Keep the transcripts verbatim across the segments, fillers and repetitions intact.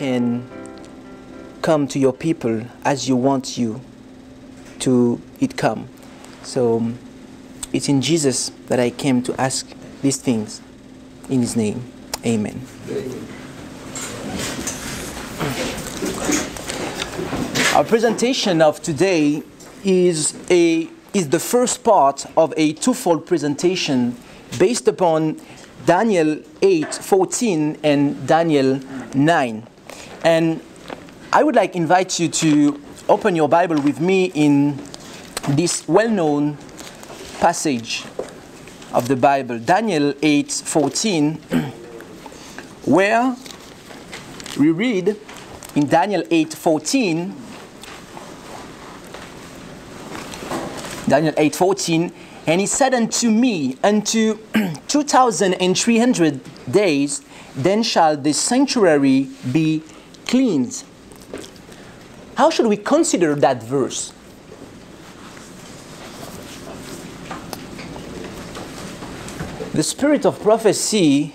can come to your people as you want you to it come. So um, it's in Jesus that I came to ask these things. In his name, amen. Amen. Our presentation of today is a is the first part of a twofold presentation based upon Daniel eight fourteen and Daniel nine. And I would like to invite you to open your Bible with me in this well-known passage of the Bible, Daniel eight fourteen, where we read in Daniel eight fourteen, Daniel eight fourteen, and he said unto me, unto two thousand and three hundred days, then shall the sanctuary be cleansed. How should we consider that verse? The spirit of prophecy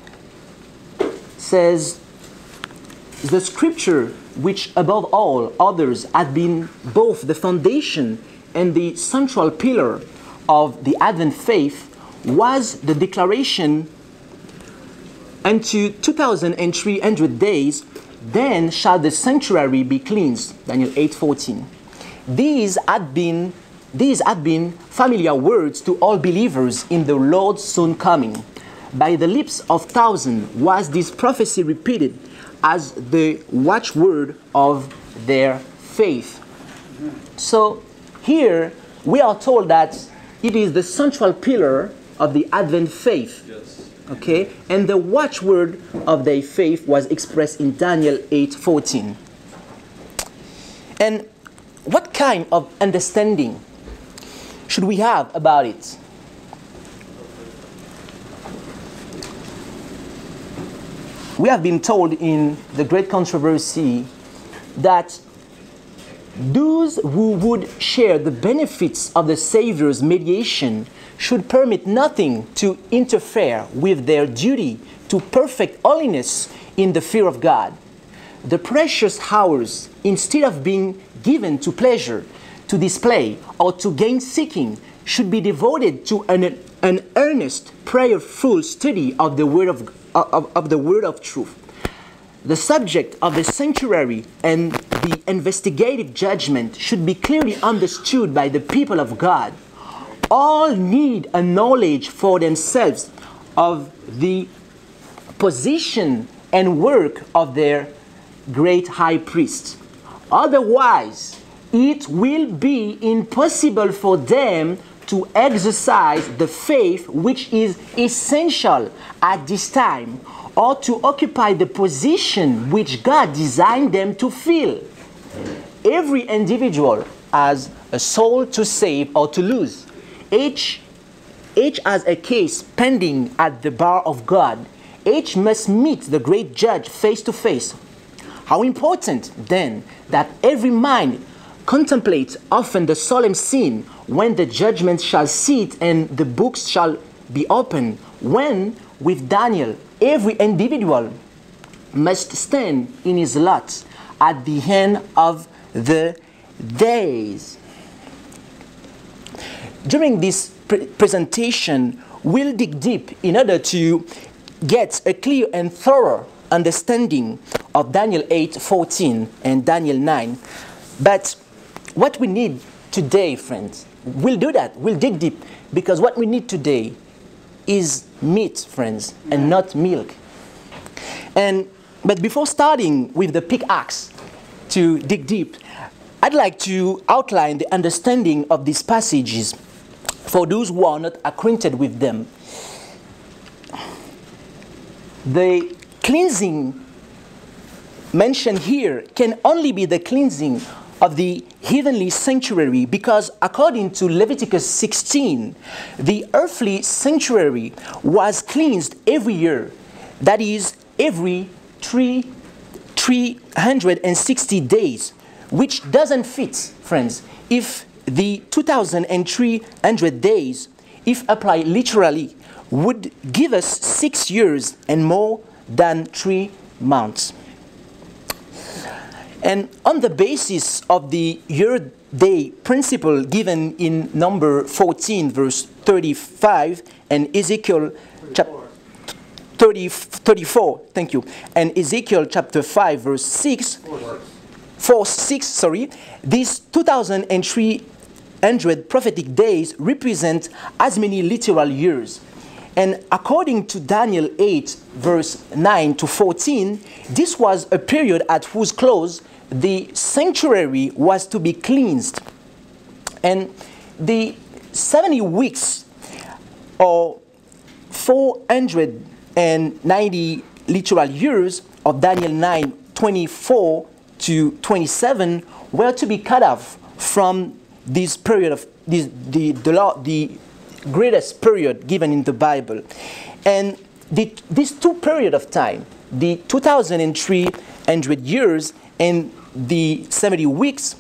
says, the scripture which above all others had been both the foundation and the central pillar of the Advent faith was the declaration, unto two thousand three hundred days, then shall the sanctuary be cleansed. Daniel eight fourteen. These had been These had been familiar words to all believers in the Lord's soon coming. By the lips of thousands was this prophecy repeated as the watchword of their faith. So here we are told that it is the central pillar of the Advent faith. Yes. Okay? And the watchword of their faith was expressed in Daniel eight fourteen. And what kind of understanding should we have about it? We have been told in the great controversy that those who would share the benefits of the Savior's mediation should permit nothing to interfere with their duty to perfect holiness in the fear of God. The precious hours, instead of being given to pleasure, to display, or to gain seeking, should be devoted to an, an earnest, prayerful study of the word of, of, of the word of truth. The subject of the sanctuary and the investigative judgment should be clearly understood by the people of God. All need a knowledge for themselves of the position and work of their great high priest. Otherwise, it will be impossible for them to exercise the faith which is essential at this time, or to occupy the position which God designed them to fill. Every individual has a soul to save or to lose. Each, each has a case pending at the bar of God. Each must meet the great judge face to face. How important, then, that every mind contemplate often the solemn scene when the judgment shall sit and the books shall be opened, when, with Daniel, every individual must stand in his lot at the end of the days. During this pre presentation, we'll dig deep in order to get a clear and thorough understanding of Daniel eight fourteen and Daniel nine. But what we need today, friends, we'll do that. We'll dig deep, because what we need today is meat, friends, and not milk. And but before starting with the pickaxe to dig deep, I'd like to outline the understanding of these passages for those who are not acquainted with them. The cleansing mentioned here can only be the cleansing of the heavenly sanctuary, because according to Leviticus sixteen, the earthly sanctuary was cleansed every year. That is, every three, three hundred sixty days, which doesn't fit, friends, if the two thousand three hundred days, if applied literally, would give us six years and more than three months. And on the basis of the year-day principle given in number fourteen, verse thirty-five, and Ezekiel chapter thirty, thirty-four, thank you, and Ezekiel chapter five, verse six, four, six, sorry, these two thousand three hundred prophetic days represent as many literal years. And according to Daniel eight, verse nine to fourteen, this was a period at whose close the sanctuary was to be cleansed. And the seventy weeks, or four hundred ninety literal years of Daniel nine, twenty-four to twenty-seven, were to be cut off from this period of this, the, the, law, the greatest period given in the Bible. And the, these two periods of time, the two thousand three hundred years and the seventy weeks,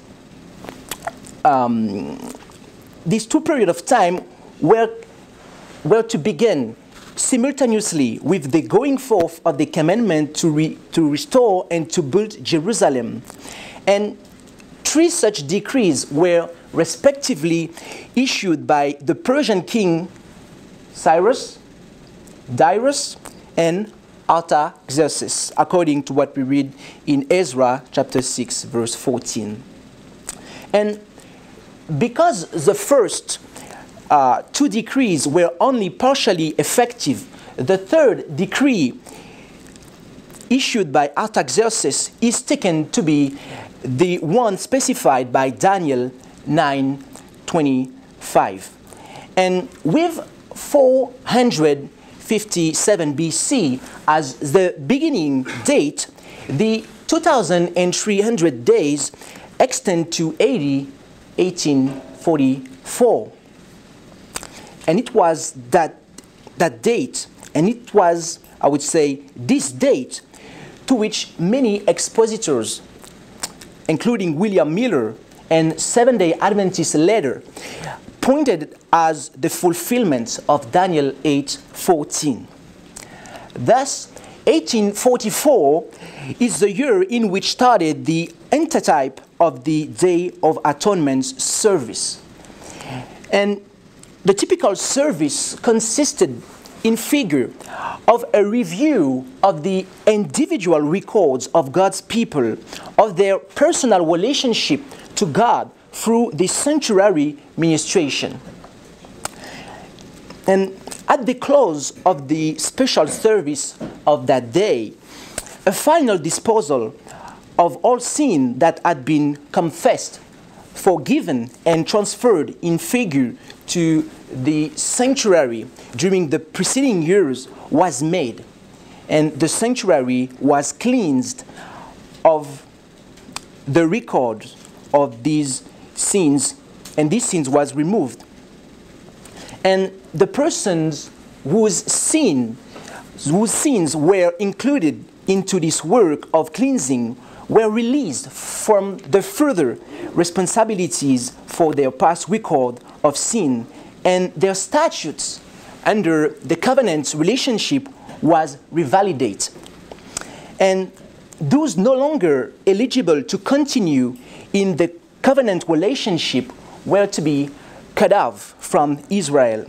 um, these two periods of time were, were to begin simultaneously with the going forth of the commandment to, re, to restore and to build Jerusalem. And three such decrees were respectively issued by the Persian king Cyrus, Darius, and Artaxerxes, according to what we read in Ezra chapter six, verse fourteen. And because the first uh, two decrees were only partially effective, the third decree issued by Artaxerxes is taken to be the one specified by Daniel nine twenty-five. And with four hundred fifty-seven B C as the beginning date, the two thousand three hundred days extend to A D eighteen forty-four. And it was that, that date, and it was, I would say, this date to which many expositors, including William Miller and Seventh-day Adventist later, pointed as the fulfillment of Daniel eight fourteen. Thus, eighteen forty-four is the year in which started the antitype of the Day of Atonement service. And the typical service consisted in figure of a review of the individual records of God's people, of their personal relationship to God through the sanctuary ministration. And at the close of the special service of that day, a final disposal of all sin that had been confessed, forgiven, and transferred in figure to the sanctuary during the preceding years was made, and the sanctuary was cleansed of the record of these sins, and these sins was removed. And the persons whose sin, whose sins were included into this work of cleansing were released from the further responsibilities for their past record of sin, and their statutes under the covenant relationship was revalidated. And those no longer eligible to continue in the covenant relationship were to be cut off from Israel.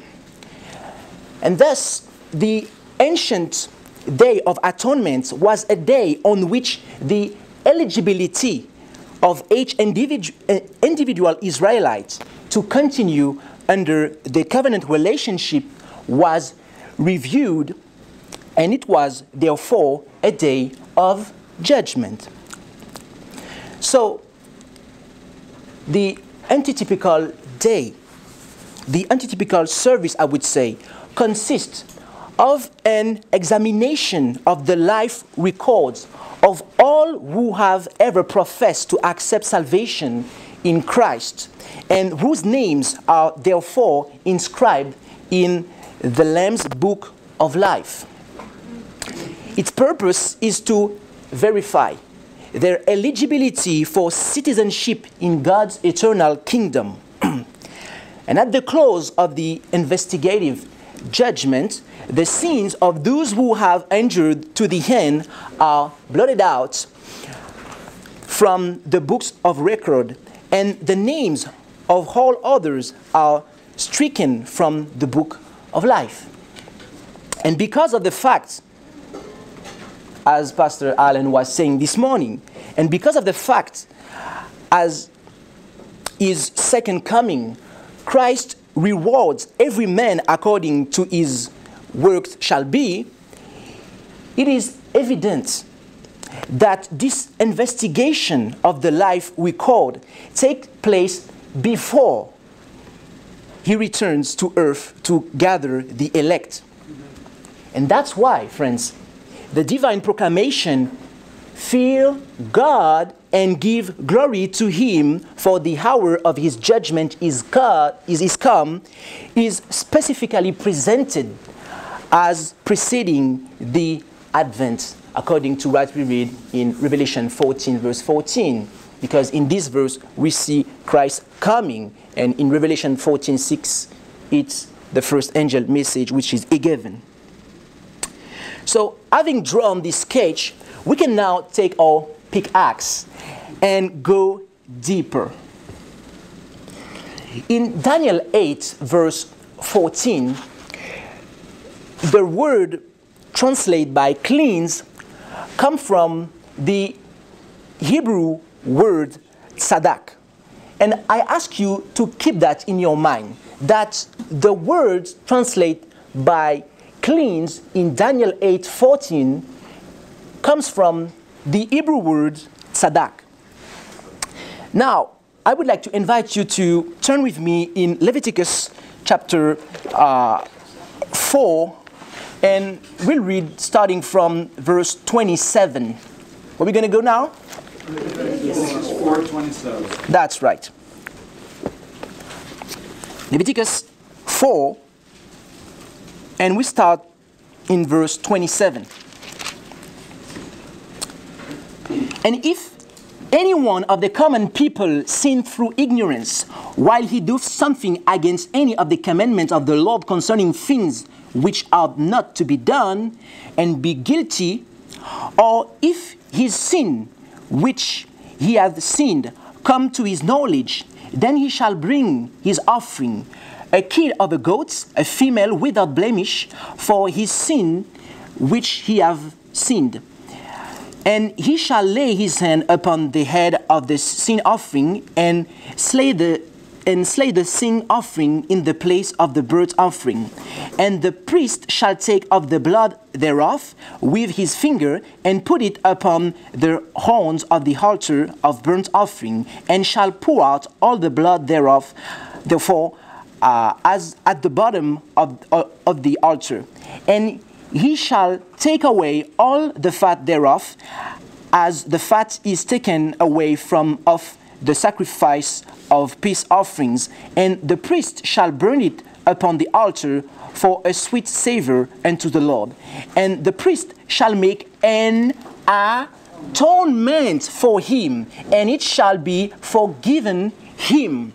And thus, the ancient Day of Atonement was a day on which the eligibility of each individu individual Israelite to continue under the covenant relationship was reviewed, and it was therefore a day of judgment. So, the antitypical day, the antitypical service, I would say, consists of an examination of the life records of all who have ever professed to accept salvation in Christ, and whose names are therefore inscribed in the Lamb's Book of Life. Its purpose is to verify their eligibility for citizenship in God's eternal kingdom. And at the close of the investigative judgment, the sins of those who have endured to the end are blotted out from the books of record, and the names of all others are stricken from the book of life. And because of the fact, as Pastor Allen was saying this morning, and because of the fact, as his second coming, Christ rewards every man according to his works shall be, it is evident that this investigation of the life recorded takes place before he returns to earth to gather the elect. And that's why, friends, the divine proclamation, fear God and give glory to him, for the hour of his judgment is, God, is, is come, is specifically presented as preceding the advent, according to what we read in Revelation fourteen, verse fourteen. Because in this verse, we see Christ coming. And in Revelation fourteen, six, it's the first angel message, which is a given. So, having drawn this sketch, we can now take our pickaxe and go deeper. In Daniel eight, verse fourteen, the word translated by cleanse comes from the Hebrew word tzadak. And I ask you to keep that in your mind, that the word translated by cleanse in Daniel eight fourteen comes from the Hebrew word tzadak. Now, I would like to invite you to turn with me in Leviticus chapter uh, four, and we'll read starting from verse twenty-seven. Where are we going to go now? Leviticus four twenty-seven. That's right. Leviticus four, and we start in verse twenty-seven. And if any one of the common people sin through ignorance, while he doeth something against any of the commandments of the Lord concerning things which are not to be done, and be guilty, or if his sin which he hath sinned come to his knowledge, then he shall bring his offering, a kid of a goat, a female without blemish, for his sin which he hath sinned. And he shall lay his hand upon the head of the sin offering, and slay the and slay the sin offering in the place of the burnt offering. And the priest shall take of the blood thereof with his finger, and put it upon the horns of the altar of burnt offering, and shall pour out all the blood thereof, therefore, uh, as at the bottom of, of, of the altar. And he shall take away all the fat thereof, as the fat is taken away from off the sacrifice of peace offerings, and the priest shall burn it upon the altar for a sweet savor unto the Lord. And the priest shall make an atonement for him, and it shall be forgiven him.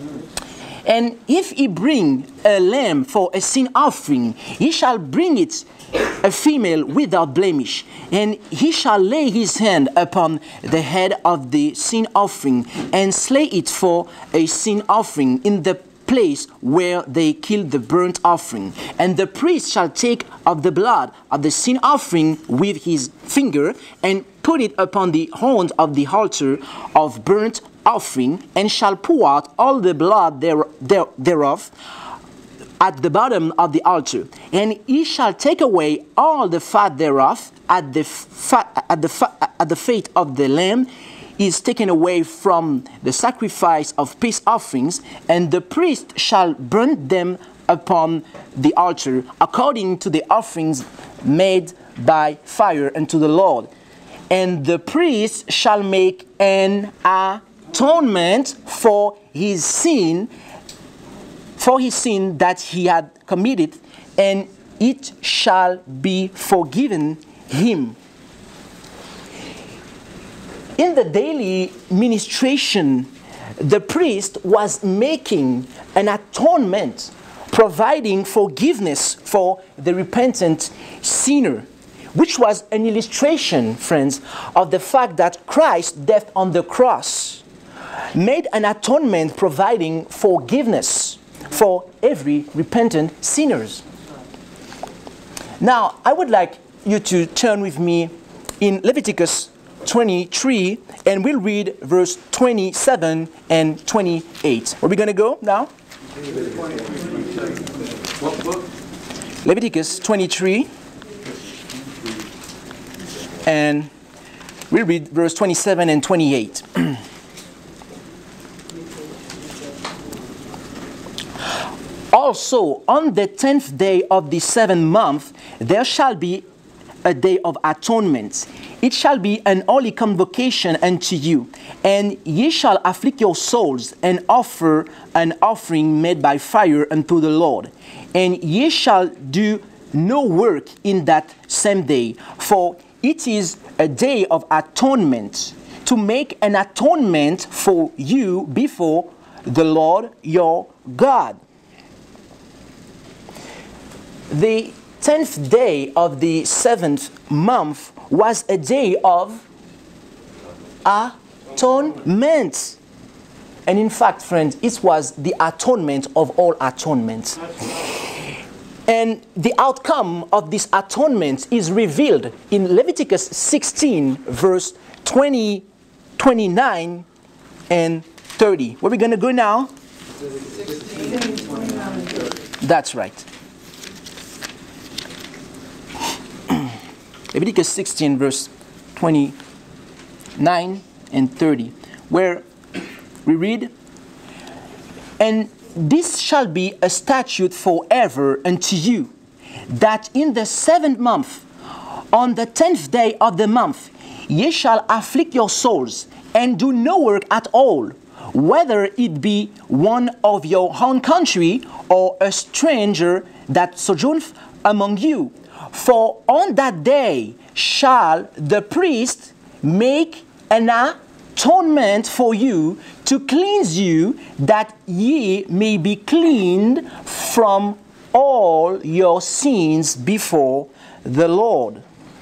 And if he bring a lamb for a sin offering, he shall bring it a female without blemish, and he shall lay his hand upon the head of the sin offering, and slay it for a sin offering in the place where they killed the burnt offering. And the priest shall take of the blood of the sin offering with his finger, and put it upon the horns of the altar of burnt offering, and shall pour out all the blood there, there, thereof at the bottom of the altar. And he shall take away all the fat thereof at the fat, at the fat, at the fate of the lamb is taken away from the sacrifice of peace offerings, and the priest shall burn them upon the altar according to the offerings made by fire unto the Lord. And the priest shall make an atonement for his sin, for his sin that he had committed, and it shall be forgiven him. In the daily ministration, the priest was making an atonement, providing forgiveness for the repentant sinner, which was an illustration, friends, of the fact that Christ's death on the cross made an atonement providing forgiveness for every repentant sinners. Now, I would like you to turn with me in Leviticus twenty-three, and we'll read verse twenty-seven and twenty-eight. Where are we going to go now? Leviticus twenty-three, and we'll read verse twenty-seven and twenty-eight. Also, on the tenth day of the seventh month, there shall be a day of atonement. It shall be an holy convocation unto you, and ye shall afflict your souls, and offer an offering made by fire unto the Lord. And ye shall do no work in that same day, for it is a day of atonement, to make an atonement for you before the Lord your God. The tenth day of the seventh month was a day of atonement. And in fact, friends, it was the atonement of all atonements. And the outcome of this atonement is revealed in Leviticus sixteen, verse twenty, twenty-nine, and thirty. Where are we going to go now? sixteen, twenty-nine, and thirty. That's right. Leviticus sixteen, verse twenty-nine and thirty, where we read, "And this shall be a statute forever unto you, that in the seventh month, on the tenth day of the month, ye shall afflict your souls, and do no work at all, whether it be one of your own country, or a stranger that sojourneth among you. For on that day shall the priest make an atonement for you, to cleanse you, that ye may be cleaned from all your sins before the Lord."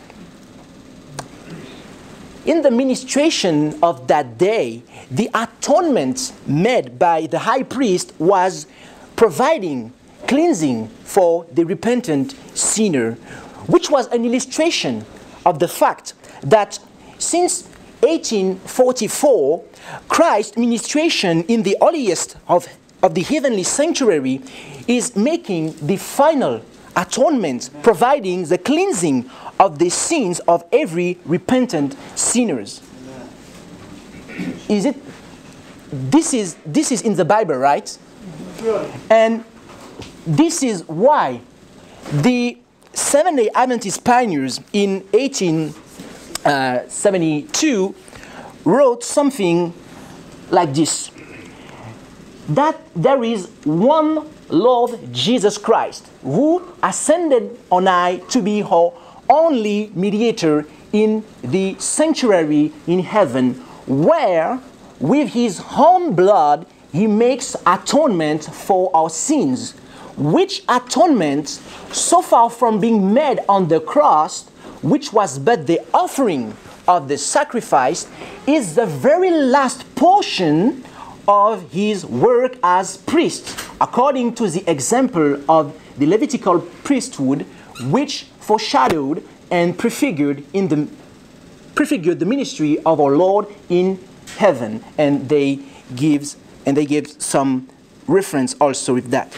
In the ministration of that day, the atonement made by the high priest was providing cleansing for the repentant sinner, which was an illustration of the fact that since eighteen forty-four, Christ's ministration in the holiest of, of the heavenly sanctuary is making the final atonement, providing the cleansing of the sins of every repentant sinners. Is it? This is this is in the Bible, right? And this is why the Seventh-day Adventist pioneers in eighteen seventy-two wrote something like this: that there is one Lord Jesus Christ, who ascended on high to be our only mediator in the sanctuary in heaven, where with his own blood he makes atonement for our sins, which atonement, so far from being made on the cross, which was but the offering of the sacrifice, is the very last portion of his work as priest, according to the example of the Levitical priesthood, which foreshadowed and prefigured in the prefigured the ministry of our Lord in heaven. And they gives and they give some reference also with that.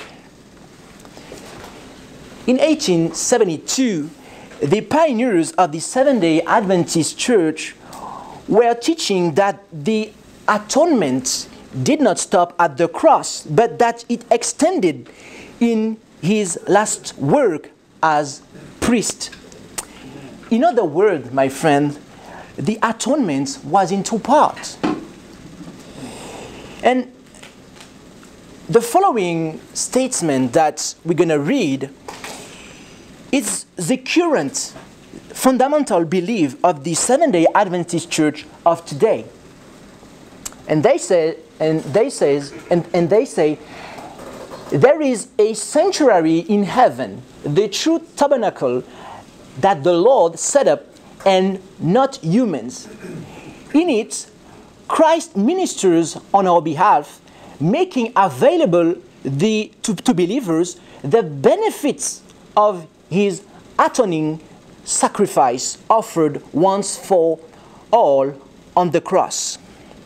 In eighteen seventy-two, the pioneers of the Seventh-day Adventist Church were teaching that the atonement did not stop at the cross, but that it extended in his last work as priest. In other words, my friend, the atonement was in two parts. And the following statement that we're going to read is the current fundamental belief of the Seventh-day Adventist Church of today. And they say, and they says, and, and they say, there is a sanctuary in heaven, the true tabernacle, that the Lord set up and not humans. In it, Christ ministers on our behalf, making available the, to, to believers the benefits of his atoning sacrifice offered once for all on the cross.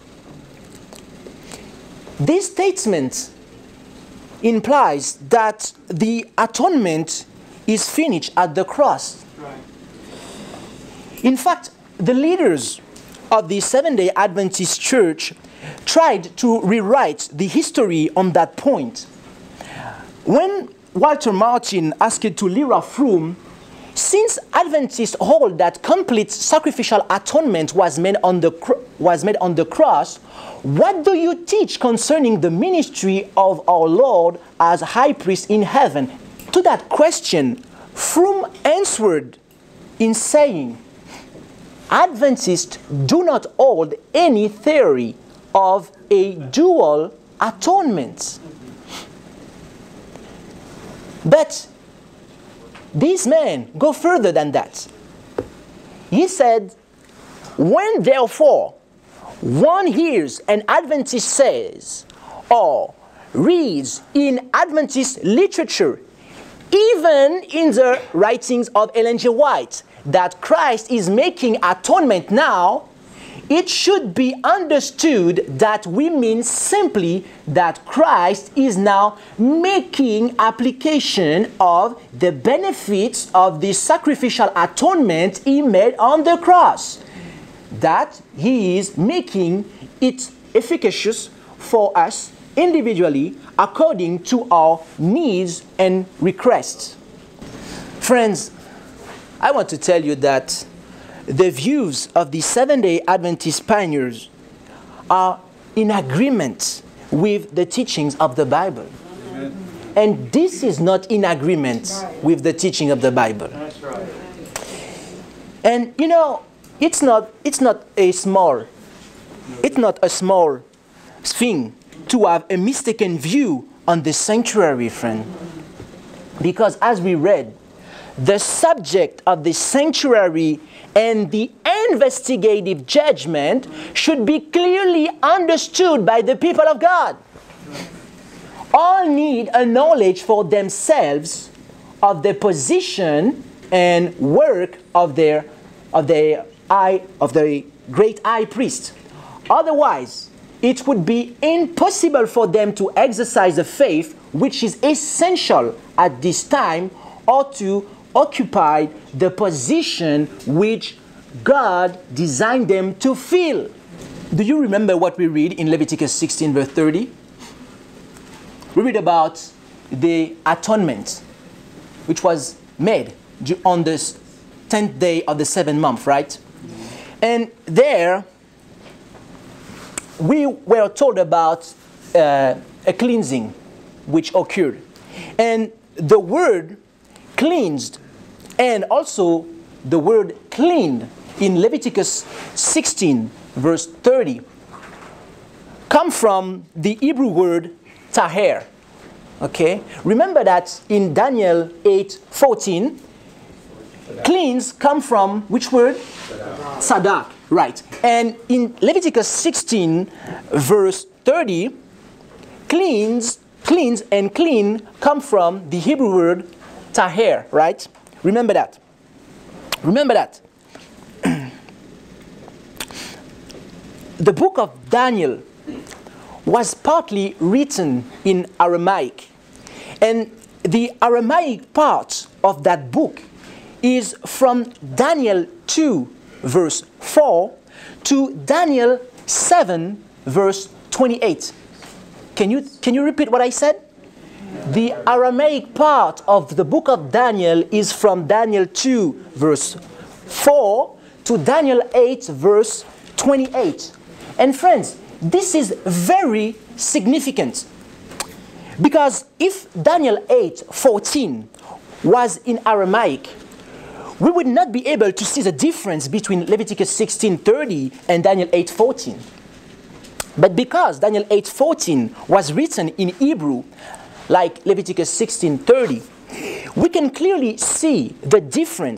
This statement implies that the atonement is finished at the cross. Right. In fact, the leaders of the Seventh-day Adventist Church tried to rewrite the history on that point. When Walter Martin asked to Lyra Froome, since Adventists hold that complete sacrificial atonement was made on the cr- was made on the cross, what do you teach concerning the ministry of our Lord as high priest in heaven? To that question, Froome answered in saying, Adventists do not hold any theory of a dual atonement. But these men go further than that. He said, when therefore one hears an Adventist says or reads in Adventist literature, even in the writings of Ellen G. White, that Christ is making atonement now, it should be understood that we mean simply that Christ is now making application of the benefits of the sacrificial atonement he made on the cross. That he is making it efficacious for us individually according to our needs and requests. Friends, I want to tell you that the views of the Seventh-day Adventist pioneers are in agreement with the teachings of the Bible. Amen. And this is not in agreement right. with the teaching of the Bible. That's right. And you know, it's not it's not a small it's not a small thing to have a mistaken view on the sanctuary, friend. Because as we read, the subject of the sanctuary and the investigative judgment should be clearly understood by the people of God. All need a knowledge for themselves of the position and work of their of their eye of the great high priest. Otherwise, it would be impossible for them to exercise a faith which is essential at this time, or to occupy the position which God designed them to fill. Do you remember what we read in Leviticus sixteen verse thirty? We read about the atonement which was made on the tenth day of the seventh month, right? And there we were told about uh, a cleansing which occurred. And the word cleansed and also the word cleaned in Leviticus sixteen verse thirty come from the Hebrew word taher. Okay? Remember that in Daniel eight fourteen, cleanse come from which word? Sadak. Right. And in Leviticus sixteen verse thirty, cleanse, cleanse and clean come from the Hebrew word taher, right? Remember that. Remember that. The book of Daniel was partly written in Aramaic. And the Aramaic part of that book is from Daniel two verse four to Daniel seven verse twenty-eight. Can you, can you repeat what I said? The Aramaic part of the book of Daniel is from Daniel two verse four to Daniel eight verse twenty-eight. And friends, this is very significant, because if Daniel eight fourteen was in Aramaic, we would not be able to see the difference between Leviticus sixteen thirty and Daniel eight fourteen. But because Daniel eight fourteen was written in Hebrew, like Leviticus sixteen thirty, we can clearly see the difference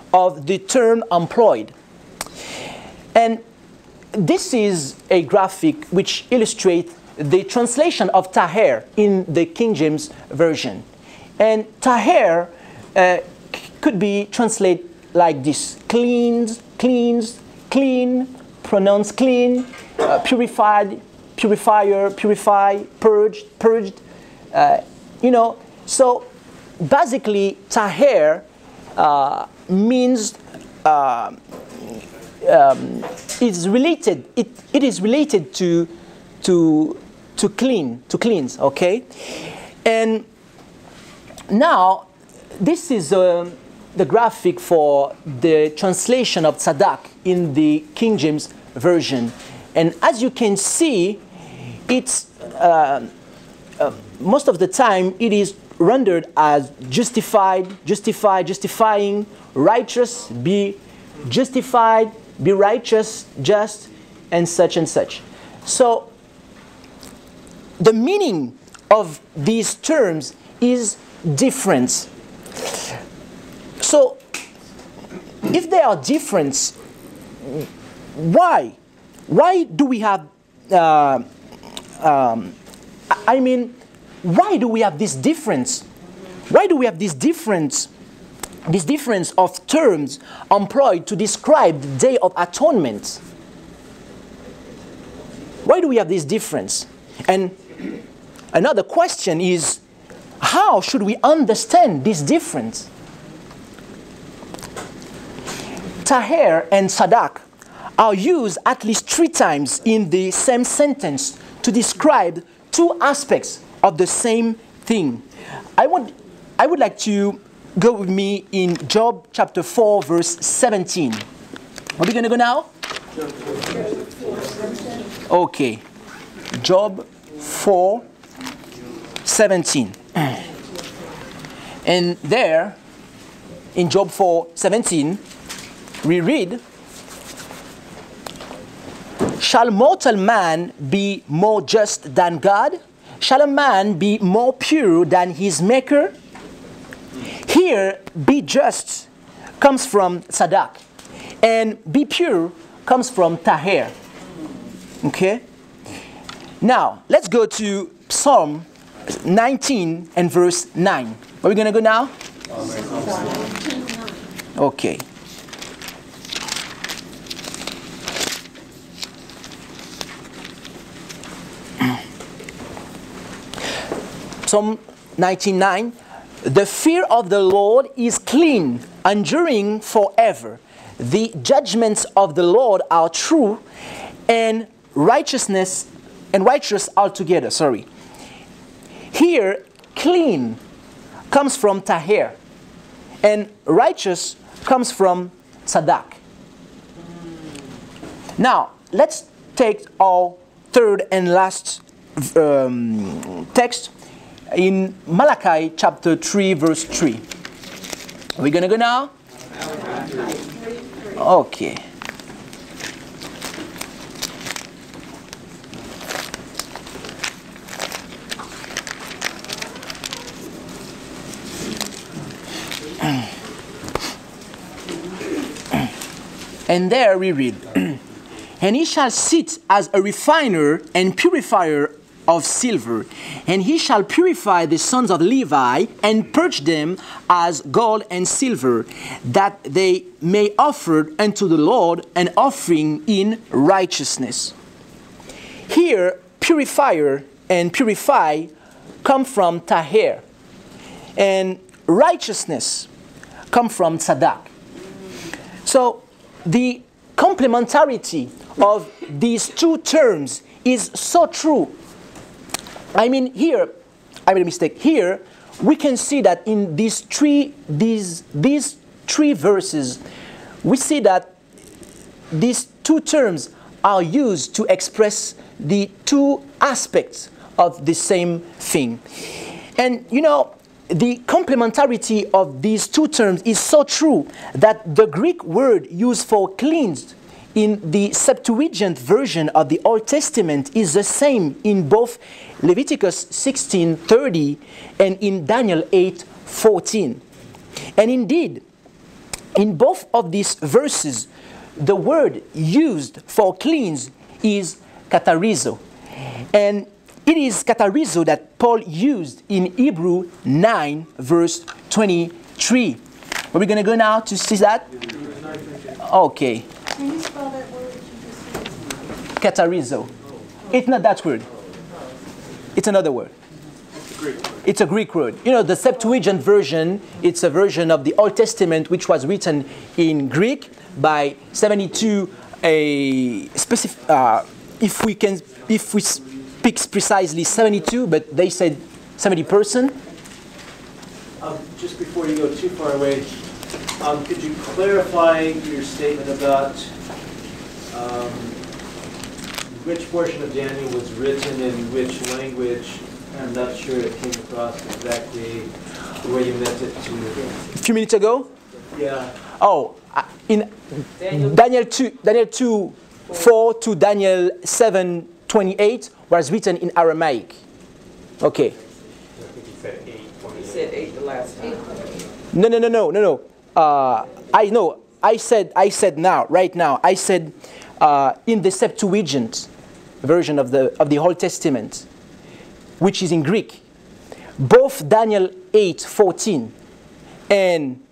of the term employed. And this is a graphic which illustrates the translation of taher in the King James Version. And taher uh, could be translated like this: cleansed, cleansed, clean, pronounced clean, uh, purified, purifier, purify, purged, purged. Uh, you know, so basically taher uh, means uh, um, is related. It it is related to to to clean, to cleanse. Okay, and now this is uh, the graphic for the translation of tzedakah in the King James Version, and as you can see, it's uh, uh, most of the time it is rendered as justified, justified, justifying, righteous, be justified, be righteous, just, and such and such. So the meaning of these terms is different. So if they are different, why? Why do we have, uh, um, I mean, why do we have this difference? Why do we have this difference, this difference of terms employed to describe the Day of Atonement? Why do we have this difference? And another question is, how should we understand this difference? Taher and tzedakah are used at least three times in the same sentence to describe two aspects of the same thing. I would, I would like to go with me in Job chapter four, verse seventeen. Are we going to go now? Okay. Job four, seventeen. And there, in Job four, seventeen, we read, "Shall mortal man be more just than God? Shall a man be more pure than his maker?" Here, be just comes from tzedakah, and be pure comes from taher. Okay? Now, let's go to Psalm nineteen and verse nine. Are we going to go now? Okay. Psalm nineteen nine. "The fear of the Lord is clean, enduring forever. The judgments of the Lord are true, and righteousness and righteous altogether." Sorry. Here, clean comes from taher, and righteous comes from tzedakah. Now, let's take our third and last um, text in Malachi chapter three, verse three. Are we going to go now? Okay. And there we read, "And he shall sit as a refiner and purifier of silver, and he shall purify the sons of Levi and purge them as gold and silver, that they may offer unto the Lord an offering in righteousness." Here, purifier and purify come from taher, and righteousness come from tzedakah. So the complementarity of these two terms is so true. I mean, here, I made a mistake. Here, we can see that in these three, these, these three verses, we see that these two terms are used to express the two aspects of the same thing. And, you know, the complementarity of these two terms is so true that the Greek word used for cleansed in the Septuagint version of the Old Testament is the same in both Leviticus sixteen thirty and in Daniel eight fourteen. And indeed, in both of these verses, the word used for cleanse is katarizo. And it is katarizo that Paul used in Hebrew nine, verse twenty-three. Are we going to go now to see that? Okay. Can you spell that word that you just used? Katarizo. It's not that word. It's another word. It's a Greek word. You know, the Septuagint version, it's a version of the Old Testament which was written in Greek by seventy-two, a specific, uh, if we can, if we speak precisely seventy-two, but they said seventy percent. Um, just before you go too far away, um, could you clarify your statement about um, which portion of Daniel was written in which language? I'm not sure it came across exactly the way you meant it to. A few minutes ago? Yeah. Oh, uh, in Daniel, Daniel two, Daniel two, four to Daniel seven, twenty-eight was written in Aramaic. Okay. I think he said eight twenty-eight. He said eight the last time. No, no, no, no, no, no. Uh, I know. I said. I said now. Right now. I said uh, in the Septuagint version of the of the Old Testament, which is in Greek, both Daniel eight fourteen and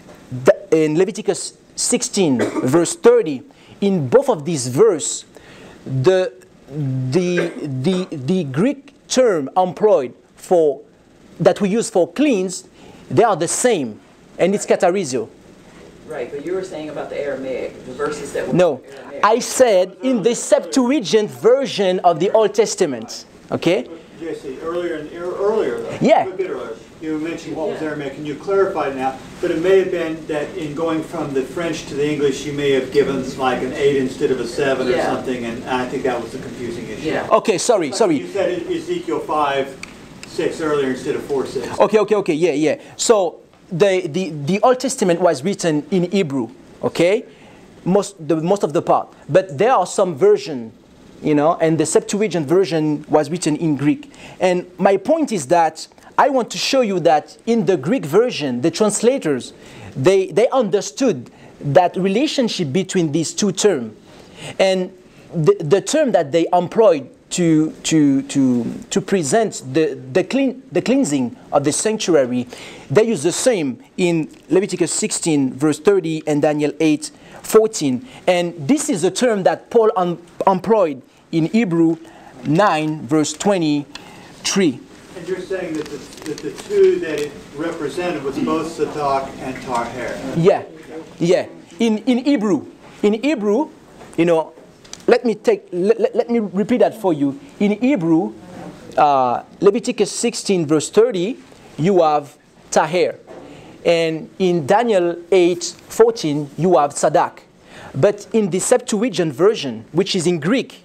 in Leviticus sixteen verse thirty, in both of these verses, the the the the Greek term employed for that we use for cleanse, they are the same, and it's katarizo. Right, but you were saying about the Aramaic, the verses that were No, Aramaic. I said in the Septuagint version of the Old Testament. Okay. J C, earlier, in, earlier though, Yeah. a bit earlier, you mentioned what was Aramaic, and you clarified now, but it may have been that in going from the French to the English, you may have given like an eight instead of a seven or Yeah. something, and I think that was the confusing issue. Yeah. Okay. Sorry. You Sorry. said Ezekiel five, six earlier instead of four, six. Okay. Okay. Okay. Yeah. Yeah. So the the the Old Testament was written in Hebrew. Okay. Most the most of the part, but there are some version. You know, and the Septuagint version was written in Greek. And my point is that I want to show you that in the Greek version, the translators, they, they understood that relationship between these two terms. And the, the term that they employed to, to, to, to present the, the, clean, the cleansing of the sanctuary, they use the same in Leviticus sixteen, verse thirty, and Daniel eight, fourteen. And this is a term that Paul um, employed in Hebrew nine, verse twenty-three. And you're saying that the, that the two that it represented was both Sadak and Taher. Yeah, yeah. In in Hebrew, in Hebrew, you know, let me take let, let, let me repeat that for you. In Hebrew, uh, Leviticus sixteen, verse thirty, you have Taher, and in Daniel eight, fourteen, you have Sadak. But in the Septuagint version, which is in Greek,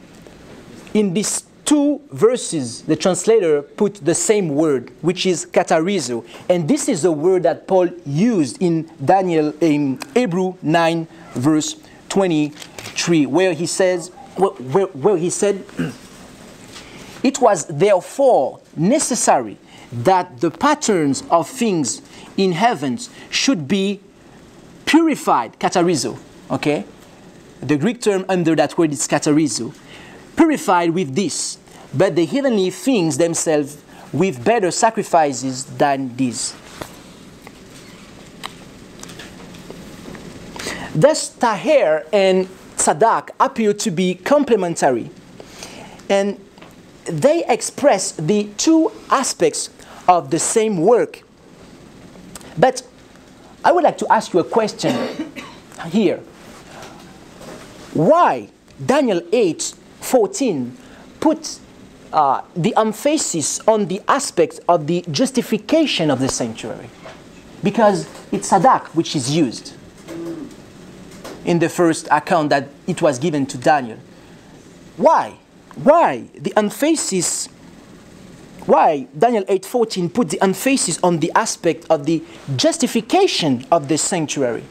in these two verses, the translator put the same word, which is katarizo. And this is the word that Paul used in Daniel, in Hebrew nine, verse twenty-three, where he says, where, where he said, it was therefore necessary that the patterns of things in heavens should be purified, katarizo, okay? The Greek term under that word is katarizo. Purified with this, but the heavenly things themselves with better sacrifices than these. Thus, Taher and Sadak appear to be complementary, and they express the two aspects of the same work. But I would like to ask you a question here. Why Daniel eight fourteen put uh, the emphasis on the aspect of the justification of the sanctuary? Because it's Sadak which is used in the first account that it was given to Daniel. Why? Why the emphasis? Why Daniel eight fourteen put the emphasis on the aspect of the justification of the sanctuary?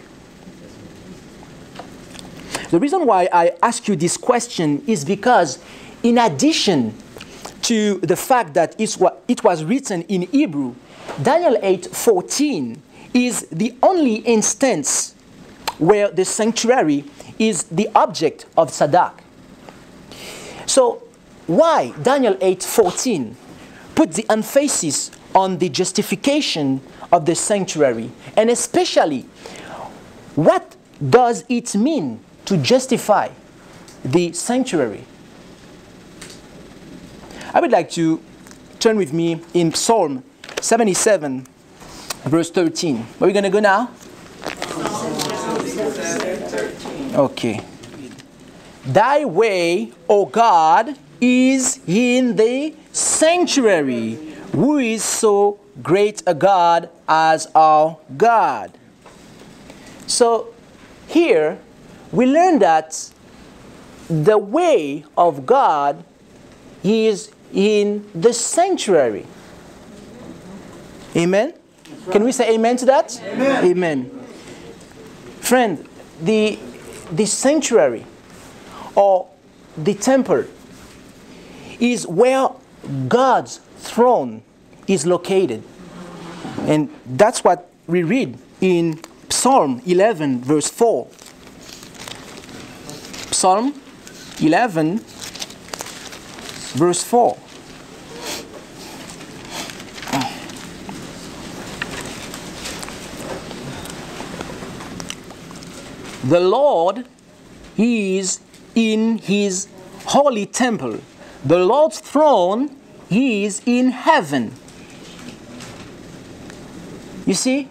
The reason why I ask you this question is because, in addition to the fact that it's what it was written in Hebrew, Daniel eight fourteen is the only instance where the sanctuary is the object of tzedakah. So why Daniel eight fourteen put the emphasis on the justification of the sanctuary, and especially what does it mean to justify the sanctuary? I would like to turn with me in Psalm seventy-seven, verse thirteen. Where are we going to go now? Okay. Thy way, O God, is in the sanctuary. Who is so great a God as our God? So here we learn that the way of God is in the sanctuary. Amen? Can we say amen to that? Amen. Amen. Friend, the, the sanctuary or the temple is where God's throne is located. And that's what we read in Psalm eleven, verse four. Psalm eleven, verse four. The Lord is in his holy temple. The Lord's throne is in heaven. You see?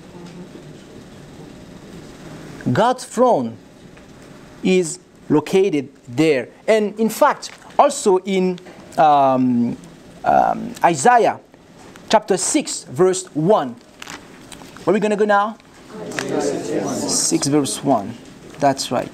God's throne is located there. And in fact, also in um, um, Isaiah chapter six, verse one. Where are we going to go now? six, verse one. That's right.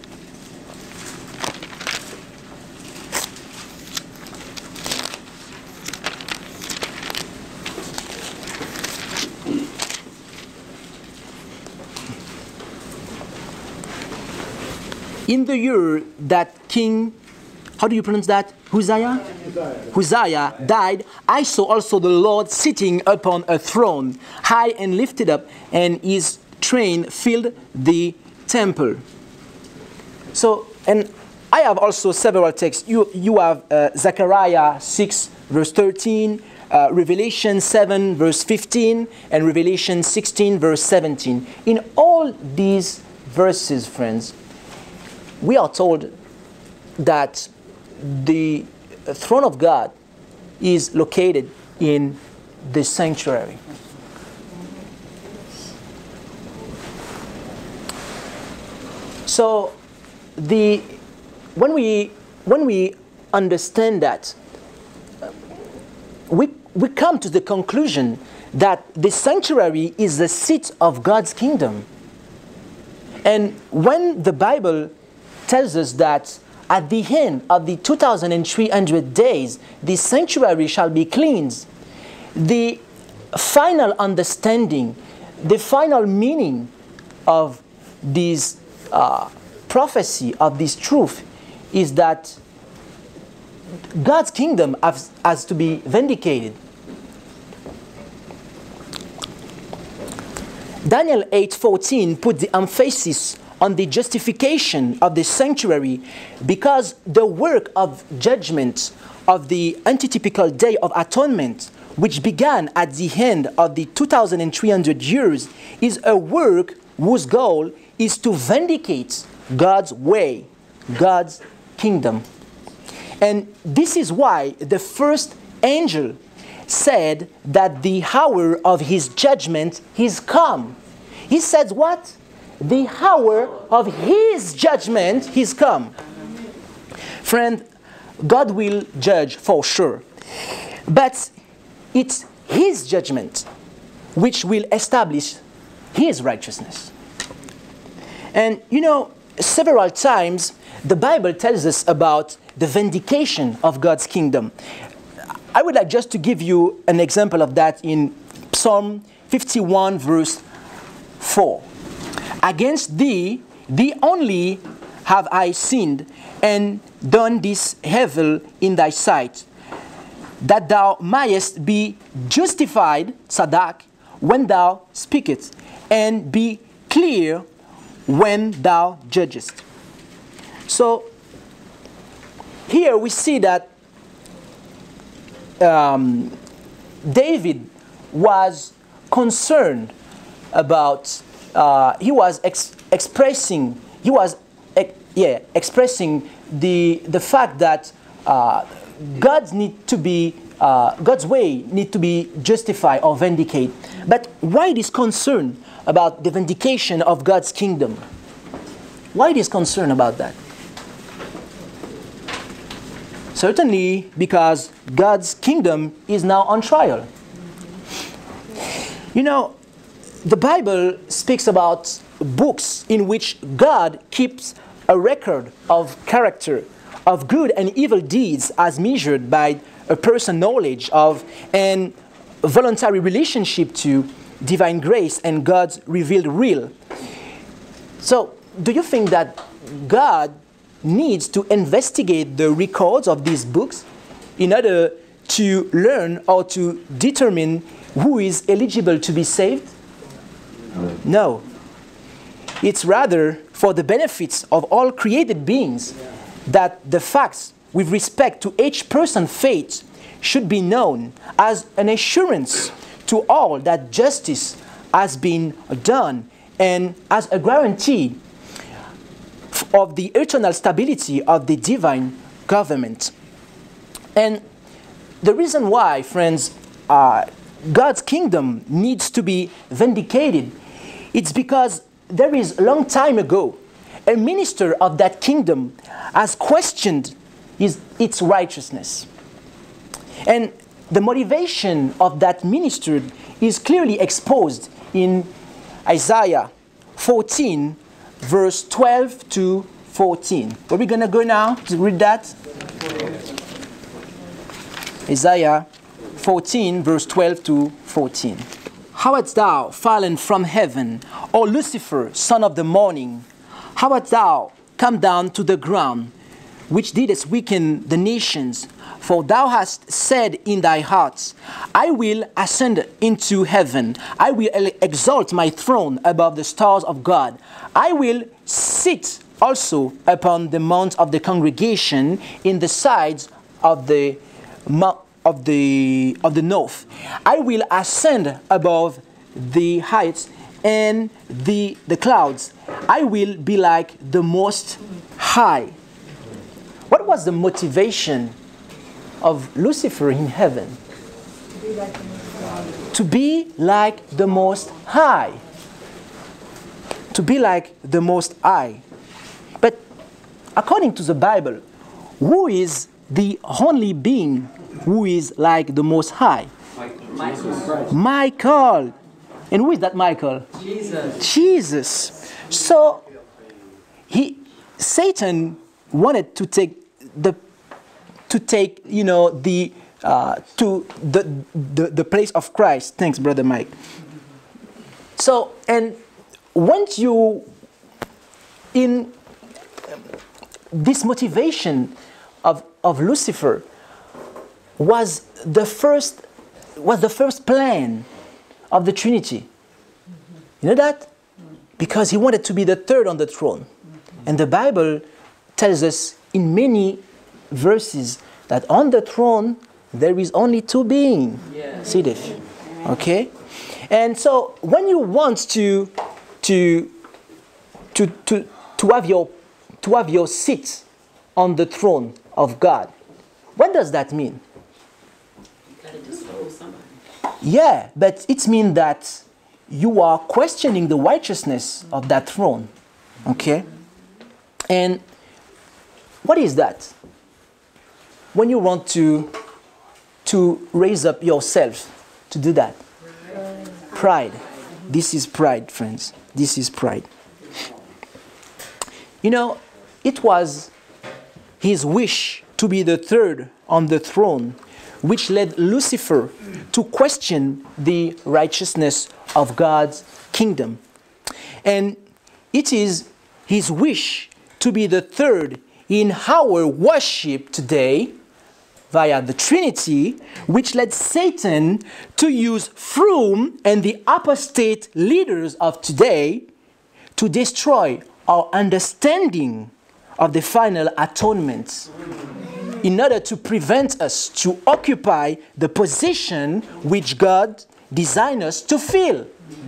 In the year that King, how do you pronounce that? Uzziah? Uzziah died, I saw also the Lord sitting upon a throne, high and lifted up, and his train filled the temple. So, and I have also several texts. You, you have uh, Zechariah six, verse thirteen, uh, Revelation seven, verse fifteen, and Revelation sixteen, verse seventeen. In all these verses, friends, we are told that the throne of God is located in the sanctuary. So, the when we when we understand that, we we come to the conclusion that the sanctuary is the seat of God's kingdom. And when the Bible tells us that at the end of the two thousand three hundred days, the sanctuary shall be cleansed, the final understanding, the final meaning of this uh, prophecy, of this truth, is that God's kingdom has, has to be vindicated. Daniel eight fourteen put the emphasis on the justification of the sanctuary because the work of judgment of the antitypical Day of Atonement, which began at the end of the two thousand three hundred years, is a work whose goal is to vindicate God's way, God's kingdom. And this is why the first angel said that the hour of his judgment is come. He said what? The hour of his judgment is come. Friend, God will judge for sure. But it's his judgment which will establish his righteousness. And you know, several times the Bible tells us about the vindication of God's kingdom. I would like just to give you an example of that in Psalm fifty-one, verse four. Against thee, thee only have I sinned, and done this evil in thy sight, that thou mayest be justified, Sadak, when thou speakest, and be clear when thou judgest. So here we see that um, David was concerned about, uh, he was ex expressing, he was ex yeah, expressing the, the fact that uh, God's need to be, uh, God's way need to be justified or vindicated. But why this concern about the vindication of God's kingdom? Why this concern about that? Certainly because God's kingdom is now on trial. You know, the Bible speaks about books in which God keeps a record of character, of good and evil deeds as measured by a person's knowledge of and voluntary relationship to divine grace and God's revealed will. So, do you think that God needs to investigate the records of these books in order to learn or to determine who is eligible to be saved? No. It's rather for the benefits of all created beings that the facts with respect to each person's fate should be known as an assurance to all that justice has been done and as a guarantee of the eternal stability of the divine government. And the reason why, friends, uh, God's kingdom needs to be vindicated, it's because there is a long time ago, a minister of that kingdom has questioned his, its righteousness. And the motivation of that minister is clearly exposed in Isaiah fourteen, verse twelve to fourteen. Are we going to go now to read that? Isaiah fourteen, verse twelve to fourteen. How art thou fallen from heaven, O Lucifer, son of the morning? How art thou come down to the ground, which didst weaken the nations? For thou hast said in thy heart, I will ascend into heaven. I will exalt my throne above the stars of God. I will sit also upon the mount of the congregation in the sides of the of the of the north. I will ascend above the heights and the the clouds. I will be like the Most High. What was the motivation of Lucifer in heaven? To be like the Most High. To be like the Most High. But according to the Bible, who is the only being who is like the Most High? Michael. Michael. And who is that Michael? Jesus. Jesus. So he, Satan wanted to take the, to take you know the uh, to the, the the place of Christ. Thanks, Brother Mike. So and once you in this motivation of of Lucifer was the first was the first plan of the Trinity. You know that? Because he wanted to be the third on the throne. And the Bible tells us in many verses that on the throne there is only two beings. Yeah. See this? Okay? And so when you want to to to to to have your to have your seat on the throne of God, what does that mean? Gotta dispose somebody. Yeah, but it means that you are questioning the righteousness of that throne. Okay? And what is that? When you want to, to raise up yourself to do that? Pride. This is pride, friends. This is pride. You know, it was his wish to be the third on the throne which led Lucifer to question the righteousness of God's kingdom. And it is his wish to be the third in our worship today via the Trinity, which led Satan to use Froome and the apostate leaders of today to destroy our understanding of the final atonement in order to prevent us to occupy the position which God designed us to fill.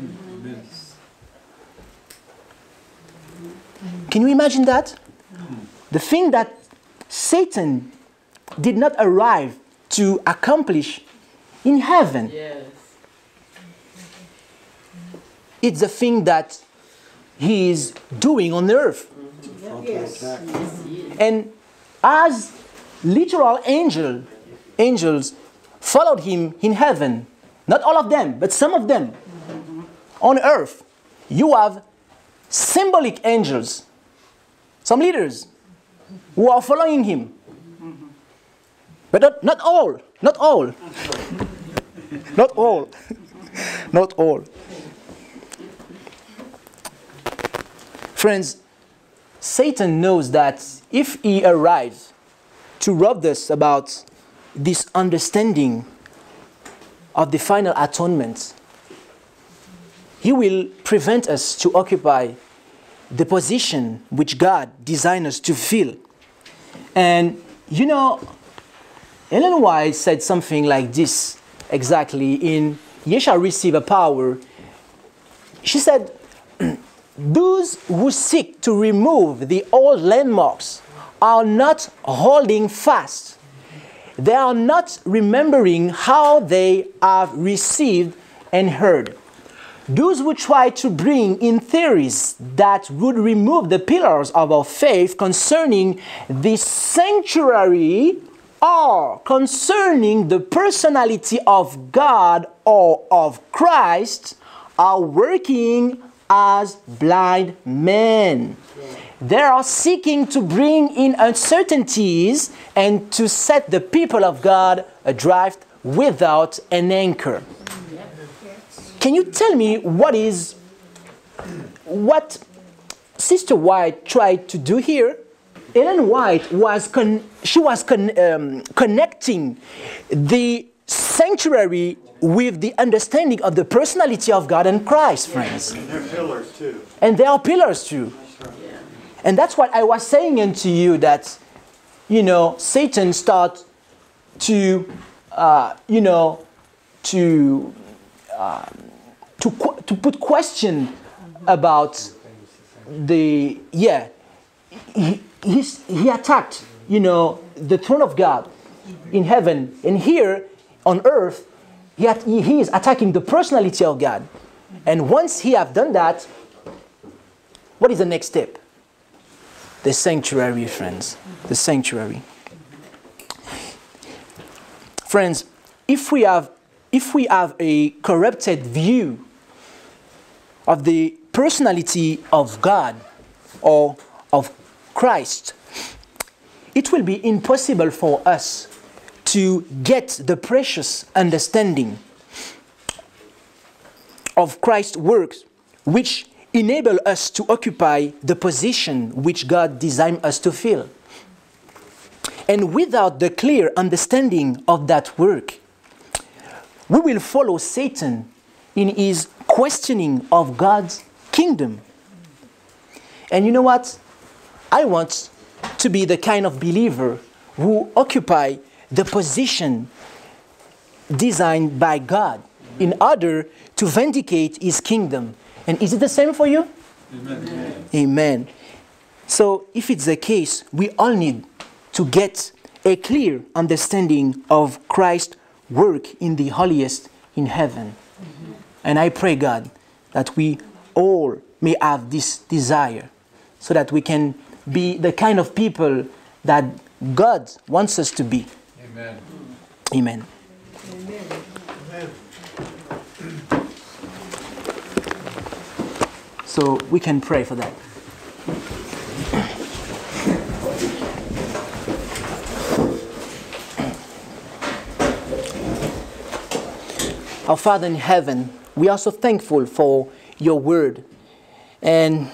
Can you imagine that? The thing that Satan did not arrive to accomplish in heaven. Yes. It's the thing that he is doing on earth. Yes. And as literal angel, angels followed him in heaven, not all of them, but some of them, on earth, you have symbolic angels, some leaders who are following him. But not, not all, not all, not all, not all. Friends, Satan knows that if he arrives to rob us about this understanding of the final atonement, he will prevent us to occupy the position which God designed us to fill. And you know, Ellen White said something like this exactly in Ye Shall Receive a Power. She said, those who seek to remove the old landmarks are not holding fast. They are not remembering how they have received and heard. Those who try to bring in theories that would remove the pillars of our faith concerning the sanctuary or concerning the personality of God or of Christ are working as blind men. They are seeking to bring in uncertainties and to set the people of God adrift without an anchor. Can you tell me what is, what Sister White tried to do here? Ellen White was, con she was con um, connecting the sanctuary with the understanding of the personality of God and Christ, friends. And they're pillars too. And they are pillars too. And that's what I was saying unto you, that, you know, Satan starts to, uh, you know, to, uh, to, to put question about the, yeah, he, he's, he attacked, you know, the throne of God in heaven. And here on earth, he, had, he is attacking the personality of God. And once he have done that, what is the next step? The sanctuary, friends. The sanctuary. Friends, if we have, if we have a corrupted view of the personality of God or of Christ, it will be impossible for us to get the precious understanding of Christ's works, which enable us to occupy the position which God designed us to fill. And without the clear understanding of that work, we will follow Satan in his questioning of God's kingdom. And you know what? I want to be the kind of believer who occupy the position designed by God in order to vindicate his kingdom. And is it the same for you? Amen. Amen. So if it's the case, we all need to get a clear understanding of Christ's work in the holiest in heaven. Mm-hmm. And I pray, God, that we all may have this desire so that we can be the kind of people that God wants us to be. Amen. Amen. Amen. So we can pray for that. Our Father in heaven, we are so thankful for your word. And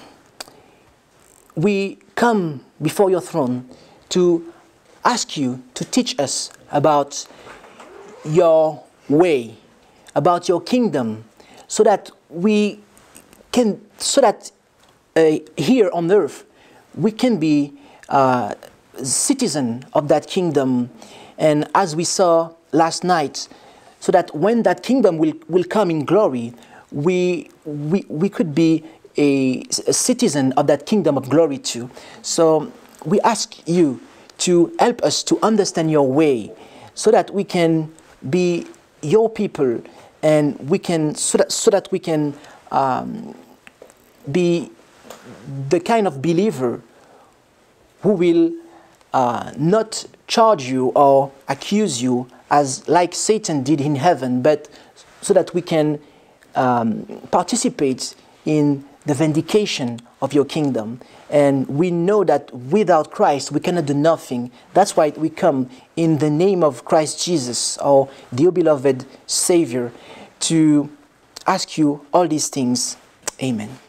we come before your throne to ask you to teach us about your way, about your kingdom, so that we can, so that uh, here on earth we can be uh, citizen of that kingdom, and as we saw last night, so that when that kingdom will, will come in glory, we, we, we could be a, a citizen of that kingdom of glory too. So we ask you to help us to understand your way, so that we can be your people, and we can, so that, so that we can um, be the kind of believer who will uh, not charge you or accuse you as like Satan did in heaven, but so that we can um, participate in the vindication of your kingdom. And we know that without Christ we cannot do nothing. That's why we come in the name of Christ Jesus, our dear beloved Savior, to ask you all these things. Amen.